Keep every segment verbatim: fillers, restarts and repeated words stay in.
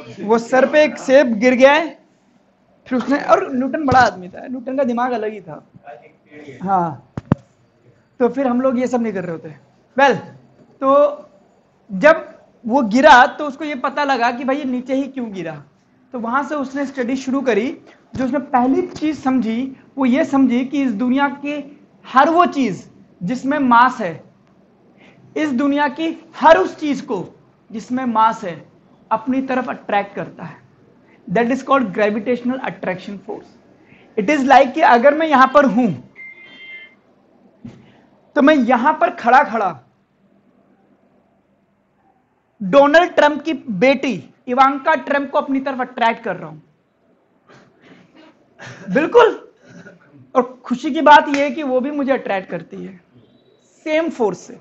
वो सर पे एक सेब गिर गया है, फिर उसने, और न्यूटन बड़ा आदमी था, न्यूटन का दिमाग अलग ही था। हाँ, तो फिर हम लोग ये सब नहीं कर रहे होते। वेल, तो जब वो गिरा तो उसको ये पता लगा कि भाई ये नीचे ही क्यों गिरा, तो वहां से उसने स्टडी शुरू करी। जो उसने पहली चीज समझी वो ये समझी कि इस दुनिया की हर वो चीज जिसमें मास है, इस दुनिया की हर उस चीज को जिसमें मास है, अपनी तरफ अट्रैक्ट करता है। That is called gravitational attraction force. It is like कि अगर मैं यहां पर हूं तो मैं यहां पर खड़ा खड़ा डोनाल्ड ट्रंप की बेटी इवांका ट्रंप को अपनी तरफ अट्रैक्ट कर रहा हूं। बिल्कुल। और खुशी की बात यह है कि वो भी मुझे अट्रैक्ट करती है, सेम फोर्स से।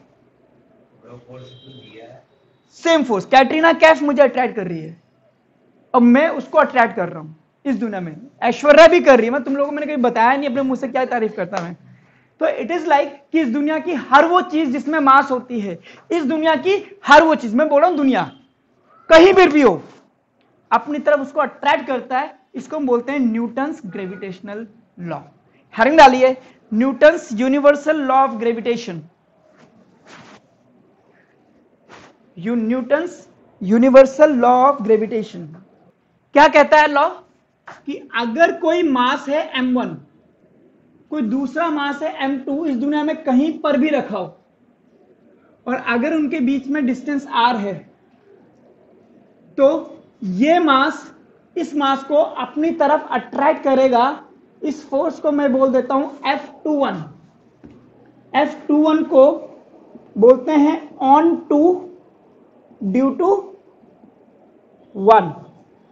सेम फोर्स, कैटरीना कैफ मुझे अट्रैक्ट कर रही है और मैं उसको अट्रैक्ट कर रहा हूं इस दुनिया में। ऐश्वर्या भी कर रही है। मैं तुम लोगों को मैंने कभी बताया नहीं अपने मुंह से क्या तारीफ करता मैं। तो इट इज लाइक कि इस दुनिया की हर वो चीज जिसमें मास होती है, इस दुनिया की हर वो चीज, मैं बोल रहा हूं दुनिया कहीं भी भी हो, अपनी तरफ उसको अट्रैक्ट करता है। इसको हम बोलते हैं न्यूटन्स ग्रेविटेशनल लॉ। हेडिंग डालिए, Newton's universal law of gravitation. You Newton's universal law of gravitation क्या कहता है लॉ? कि अगर कोई मास है एम वन, कोई दूसरा मास है एम टू, इस दुनिया में कहीं पर भी रखा हो, और अगर उनके बीच में डिस्टेंस आर है, तो ये मास इस मास को अपनी तरफ अट्रैक्ट करेगा। इस फोर्स को मैं बोल देता हूं F two one. F two one को बोलते हैं on two due to one.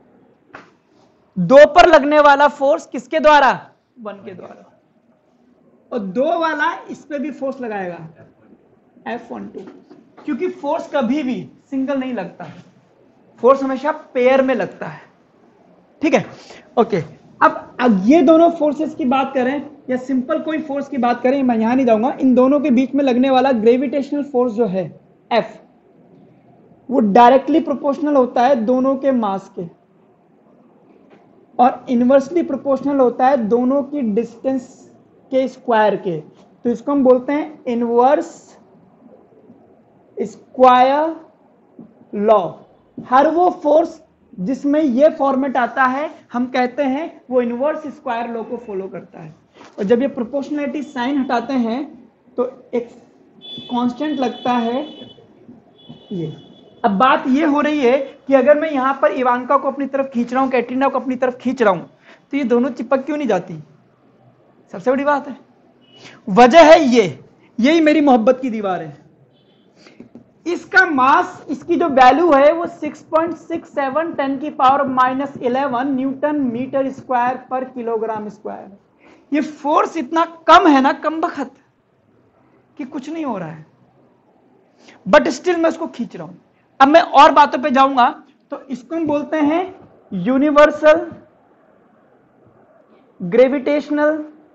दो पर लगने वाला फोर्स किसके द्वारा? वन के द्वारा। और दो वाला इस पे भी फोर्स लगाएगा, एफ वन टू। क्योंकि फोर्स कभी भी सिंगल नहीं लगता, फोर्स हमेशा पेयर में लगता है। ठीक है, ओके। अब अब ये दोनों फोर्सेस की बात करें या सिंपल कोई फोर्स की बात करें, मैं यहां नहीं जाऊंगा। इन दोनों के बीच में लगने वाला ग्रेविटेशनल फोर्स जो है एफ, वो डायरेक्टली प्रोपोर्शनल होता है दोनों के मास के, और इनवर्सली प्रोपोर्शनल होता है दोनों की डिस्टेंस के स्क्वायर के। तो इसको हम बोलते हैं इनवर्स स्क्वायर लॉ। हर वो फोर्स जिसमें ये फॉर्मेट आता है, हम कहते हैं वो इनवर्स स्क्वायर लॉ को फॉलो करता है। और जब ये प्रोपोर्शनलिटी साइन हटाते हैं तो एक कांस्टेंट लगता है ये। अब बात ये हो रही है कि अगर मैं यहां पर इवांका को अपनी तरफ खींच रहा हूं, कैटरीना को अपनी तरफ खींच रहा हूं, तो ये दोनों चिपक क्यों नहीं जाती? सबसे बड़ी बात है, वजह है ये, यही मेरी मोहब्बत की दीवार है। इसका मास, इसकी जो वैल्यू है वो six point six seven ten की power minus eleven newton metre square पर किलोग्राम स्क्वायर। ये फोर्स इतना कम है ना, कम बखत, कि कुछ नहीं हो रहा है, बट स्टिल मैं उसको खींच रहा हूं। अब मैं और बातों पे जाऊंगा। तो इसको हम बोलते हैं यूनिवर्सल ग्रेविटेशनल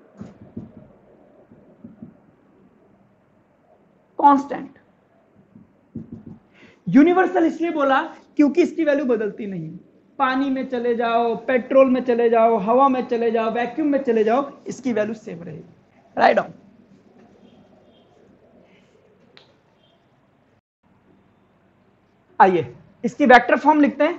कांस्टेंट। यूनिवर्सल इसलिए बोला क्योंकि इसकी वैल्यू बदलती नहीं। पानी में चले जाओ, पेट्रोल में चले जाओ, हवा में चले जाओ, वैक्यूम में चले जाओ, इसकी वैल्यू सेम रहेगी। Right on. आइए इसकी वेक्टर फॉर्म लिखते हैं।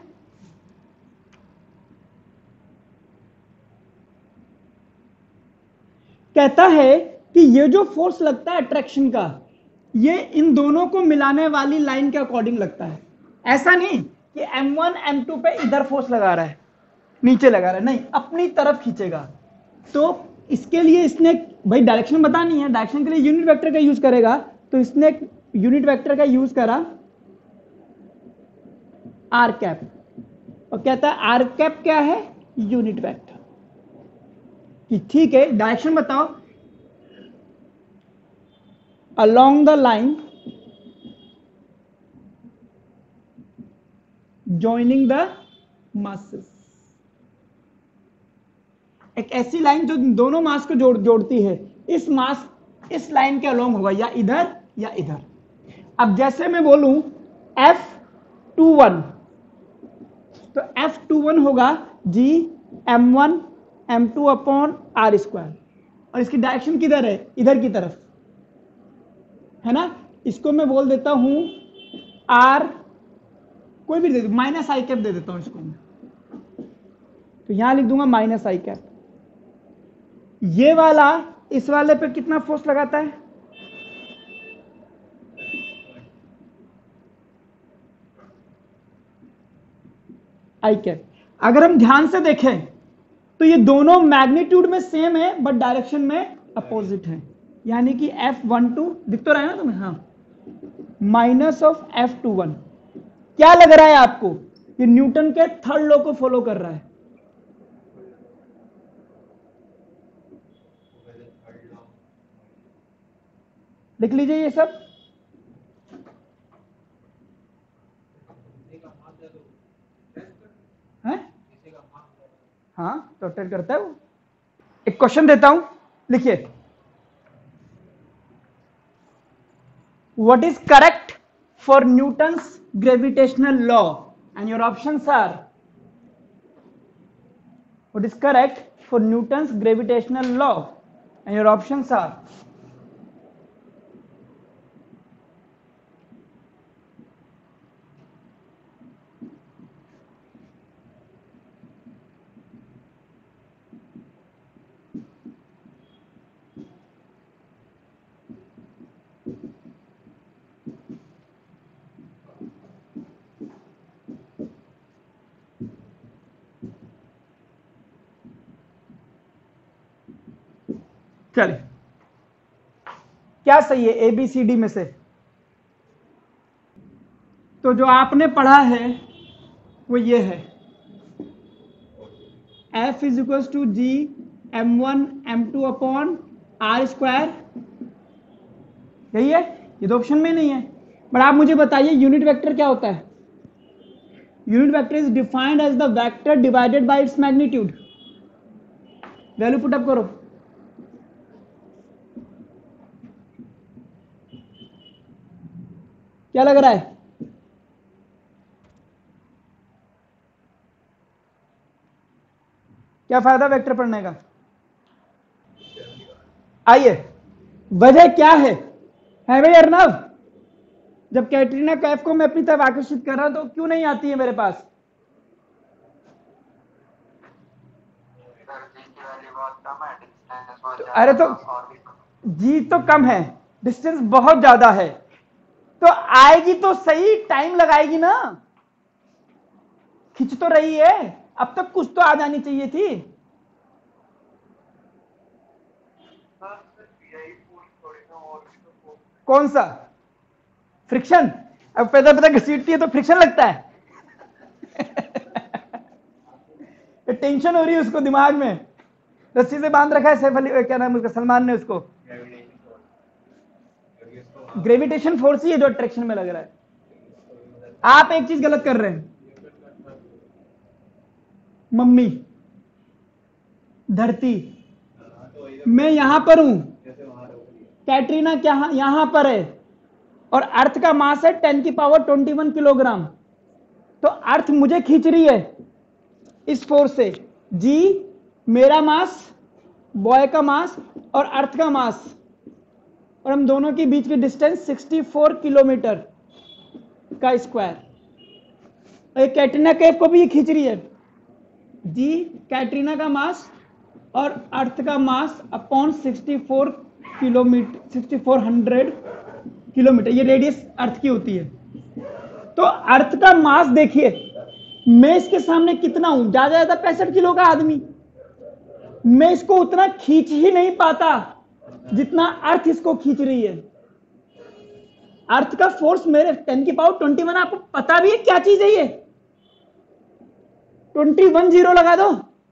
कहता है कि ये जो फोर्स लगता है अट्रैक्शन का, ये इन दोनों को मिलाने वाली लाइन के अकॉर्डिंग लगता है। ऐसा नहीं कि एम वन एम टू पे इधर फोर्स लगा रहा है, नीचे लगा रहा है, नहीं, अपनी तरफ खींचेगा। तो इसके लिए इसने भाई डायरेक्शन बतानी है, डायरेक्शन के लिए यूनिट वेक्टर का यूज करेगा। तो इसने यूनिट वेक्टर का यूज करा आर कैप, और कहता है आर कैप क्या है? Unit vector. कि ठीक है, डायरेक्शन बताओ। along the line joining the masses। एक ऐसी लाइन जो दोनों मास को जोड़ जोड़ती है। इस मास इस लाइन के अलोंग होगा, या इधर या इधर। अब जैसे मैं बोलूं एफ टू वन, तो एफ टू वन होगा G M one M two upon R square, और इसकी डायरेक्शन किधर है, इधर की तरफ है ना। इसको मैं बोल देता हूं आर, कोई भी दे दो, माइनस आई कैप दे देता हूं इसको मैं, तो यहां लिख दूंगा माइनस आई कैप। ये वाला इस वाले पे कितना फोर्स लगाता है, आई कैप। अगर हम ध्यान से देखें तो ये दोनों मैग्नीट्यूड में सेम है बट डायरेक्शन में अपोजिट है, यानी कि एफ वन टू दिख तो रहा है ना तुम्हें, हाँ, minus of F two one. क्या लग रहा है आपको, ये न्यूटन के थर्ड लॉ को फॉलो कर रहा है। लिख लीजिए ये सब। है? हाँ, रोटेट करता है वो। एक क्वेश्चन देता हूं, लिखिए, what is correct for Newton's gravitational law, and your options are, what is correct for Newton's gravitational law, and your options are, चले क्या सही है ए बी सी डी में से। तो जो आपने पढ़ा है वो ये है, F is equal to G M one M two upon R square, यही है, ये तो ऑप्शन में नहीं है। बट आप मुझे बताइए यूनिट वेक्टर क्या होता है। Unit vector is defined as the vector divided by its magnitude. Value put up करो। क्या लग रहा है, क्या फायदा वेक्टर पढ़ने का। आइए, वजह क्या है, है भाई अर्नव, जब कैटरीना कैफ को मैं अपनी तरफ आकर्षित कर रहा हूं तो क्यों नहीं आती है मेरे पास। तो, अरे तो जी तो कम है, डिस्टेंस बहुत ज्यादा है, तो आएगी तो सही, टाइम लगाएगी ना, खिंच तो रही है, अब तक कुछ तो आ जानी चाहिए थी। कौन सा फ्रिक्शन, अब पैदा पैदा घसीटती है तो फ्रिक्शन लगता है। टेंशन हो रही है उसको दिमाग में, रस्सी से बांध रखा है सैफ अली, क्या नाम उसका, सलमान ने उसको। ग्रेविटेशन फोर्स ही है जो अट्रैक्शन में लग रहा है। आप एक चीज गलत कर रहे हैं, मम्मी, धरती, मैं यहां पर हूं, कैटरीना क्या यहां पर है, और अर्थ का मास है टेन की पावर ट्वेंटी वन किलोग्राम, तो अर्थ मुझे खींच रही है इस फोर्स से। जी मेरा मास, बॉय का मास और अर्थ का मास, और हम दोनों के बीच की डिस्टेंस सिक्सटी फोर किलोमीटर का स्क्वायर। एक कैटरीना कैफ को भी ये खींच रही है। जी कैटरीना का मास और अर्थ का mass upon sixty four kilometre, sixty four hundred kilometre, ये रेडियस अर्थ की होती है। तो अर्थ का मास देखिए, मैं इसके सामने कितना हूं, ज्यादा ज्यादा पैंसठ किलो का आदमी, मैं इसको उतना खींच ही नहीं पाता जितना अर्थ इसको खींच रही है। अर्थ का फोर्स मेरे टेन की पावर ट्वेंटी वन, आपको पता भी है क्या चीज है ये, ट्वेंटी वन जीरो लगा दो,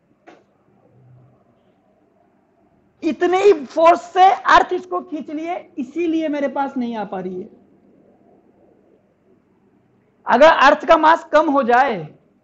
इतने ही फोर्स से अर्थ इसको खींच लिए, इसीलिए मेरे पास नहीं आ पा रही है। अगर अर्थ का मास कम हो जाए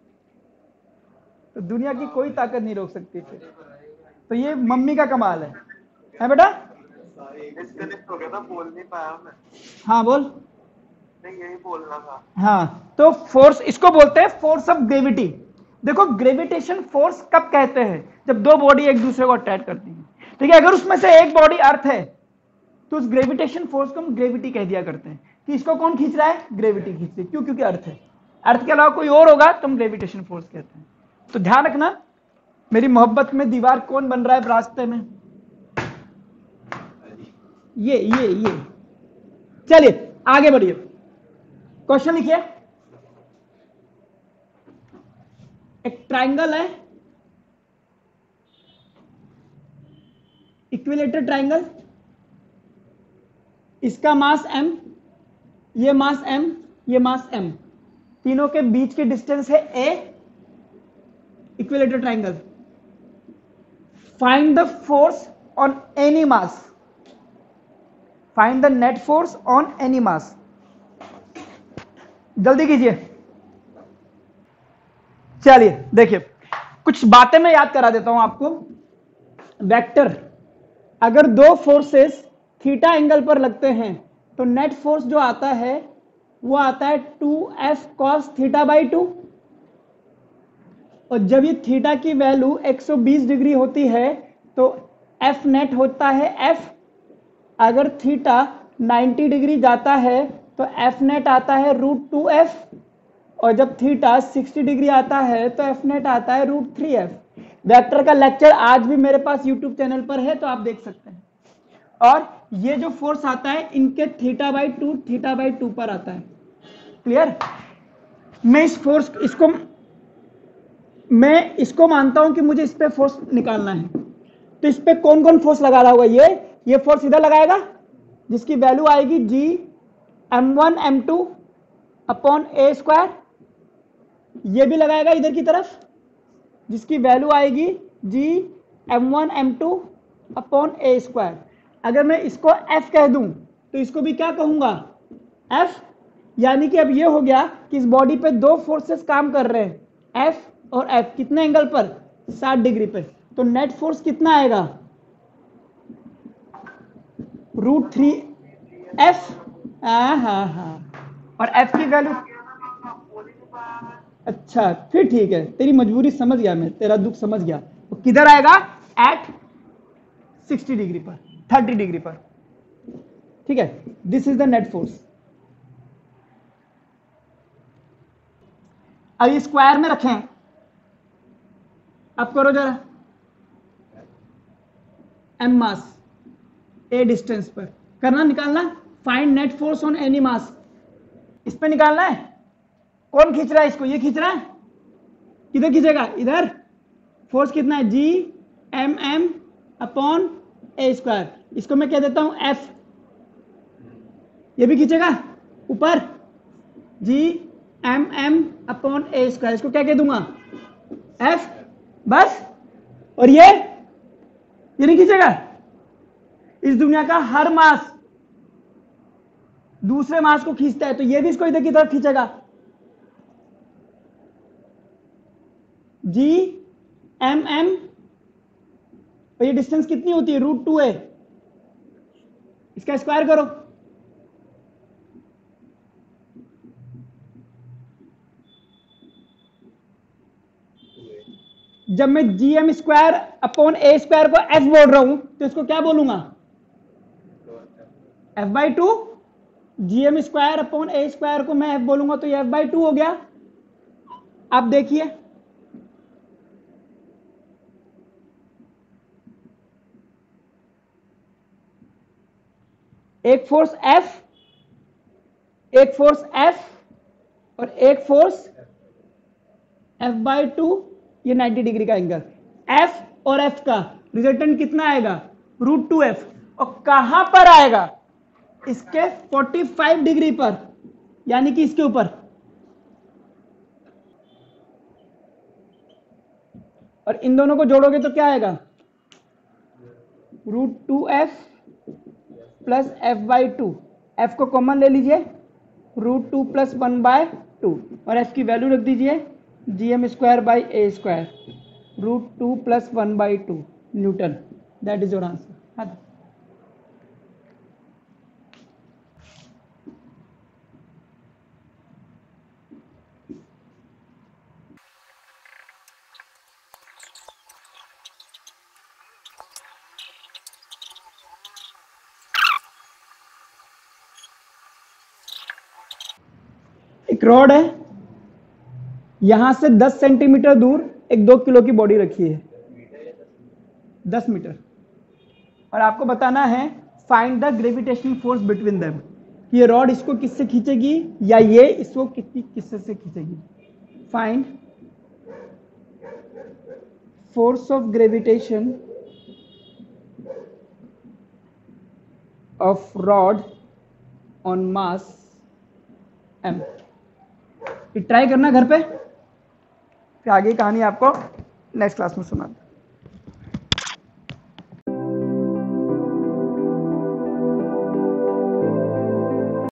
तो दुनिया की कोई ताकत नहीं रोक सकती फिर। तो ये मम्मी का कमाल है, है बेटा। डिस्कनेक्ट हो गया था, बोल नहीं पाया मैं। हाँ बोल। नहीं यही बोलना था। हाँ, तो फोर्स, इसको बोलते हैं फोर्स ऑफ ग्रेविटी। देखो ग्रेविटेशन फोर्स कब कहते हैं, जब दो बॉडी एक दूसरे को अट्रैक्ट करती है, ठीक है। अगर उसमें से एक बॉडी अर्थ है तो उस ग्रेविटेशन फोर्स को हम ग्रेविटी कह दिया करते हैं कि इसको कौन खींच रहा है, ग्रेविटी खींच रही है। क्यों? क्योंकि अर्थ है। अर्थ के अलावा कोई और होगा तो हम ग्रेविटेशन फोर्स कहते हैं। तो ध्यान रखना, मेरी मोहब्बत में दीवार कौन बन रहा है रास्ते में, ये ये ये चलिए आगे बढ़िए, क्वेश्चन लिखिए। एक ट्राइंगल है, इक्विलेटरल ट्राइंगल, इसका मास m, ये मास m, ये मास m, तीनों के बीच की डिस्टेंस है a, equilateral triangle. Find the force on any mass, find the net force on any mass. जल्दी कीजिए। चलिए देखिए, कुछ बातें मैं याद करा देता हूं आपको। वेक्टर, अगर दो फोर्सेस थीटा एंगल पर लगते हैं तो नेट फोर्स जो आता है वो आता है two F cos theta by two. और जब ये थीटा की वैल्यू एक सौ बीस डिग्री होती है तो एफ नेट होता है एफ। अगर थीटा नब्बे डिग्री जाता है तो एफ नेट आता है रूट टू एफ। और जब थीटा साठ डिग्री आता है तो एफ नेट आता है रूट थ्री एफ। वेक्टर का लेक्चर आज भी मेरे पास यूट्यूब चैनल पर है, तो आप देख सकते हैं। और ये जो फोर्स आता है इनके theta by two theta by two पर आता है। क्लियर? मैं इस फोर्स इसको मैं इसको मानता हूं कि मुझे इस पे फोर्स निकालना है, तो इस पे कौन कौन फोर्स लगा रहा होगा, ये ये फोर्स इधर लगाएगा जिसकी वैल्यू आएगी G M one M two upon A square. ये भी लगाएगा इधर की तरफ जिसकी वैल्यू आएगी G M one M two upon A square. अगर मैं इसको F कह दूं तो इसको भी क्या कहूंगा, F। यानी कि अब ये हो गया कि इस बॉडी पे दो फोर्सेस काम कर रहे हैं, F और F। कितने एंगल पर, साठ डिग्री पे। तो नेट फोर्स कितना आएगा, रूट थ्री एफ। हाँ हाँ हाँ, और F की वैल्यू, अच्छा फिर ठीक है, तेरी मजबूरी समझ गया मैं, तेरा दुख समझ गया। तो किधर आएगा, एट साठ डिग्री पर, तीस डिग्री पर। ठीक है, this is the net force. अब ये स्क्वायर में रखें, अब करो जरा, एम मास ए डिस्टेंस पर करना, निकालना। Find net force on any mass, इस पे निकालना है। कौन खींच रहा है इसको, ये खींच रहा है। किधर खींचेगा, इधर। फोर्स कितना है, G M M upon A square. इसको मैं कह देता हूं एफ। ये भी खींचेगा ऊपर, G M M upon A square. इसको क्या कह दूंगा, एफ, बस। और ये ये नहीं खींचेगा। इस दुनिया का हर मास दूसरे मास को खींचता है, तो ये भी इसको इधर की तरफ खींचेगा। जी एम एम, और ये डिस्टेंस कितनी होती है, रूट टू है। इसका स्क्वायर करो, जब मैं G M square upon A square को एफ बोल रहा हूं तो इसको क्या बोलूंगा, F by two. G M square upon A square को मैं एफ बोलूंगा तो ये एफ बाई टू हो गया। आप देखिए, एक फोर्स F, एक फोर्स F और एक फोर्स F बाई टू, ये नब्बे डिग्री का एंगल। F और F का रिजल्टेंट कितना आएगा, रूट टू एफ। और कहां पर आएगा, इसके पैंतालीस डिग्री पर, यानी कि इसके ऊपर। और इन दोनों को जोड़ोगे तो क्या आएगा, root two F plus F by two. F को कॉमन ले लीजिए, root two plus one by two, और एफ की वैल्यू रख दीजिए G M square by A square, root two plus one by two newton. That is your answer. एक rod है, यहां से दस सेंटीमीटर दूर एक दो किलो की बॉडी रखी है, दस मीटर, और आपको बताना है find the gravitational force between them, कि ये रॉड इसको किससे खींचेगी या ये इसको किसकी किससे से खींचेगी। Find force of gravitation of rod on mass M. Try करना घर पे, फिर आगे कहानी आपको नेक्स्ट क्लास में सुना।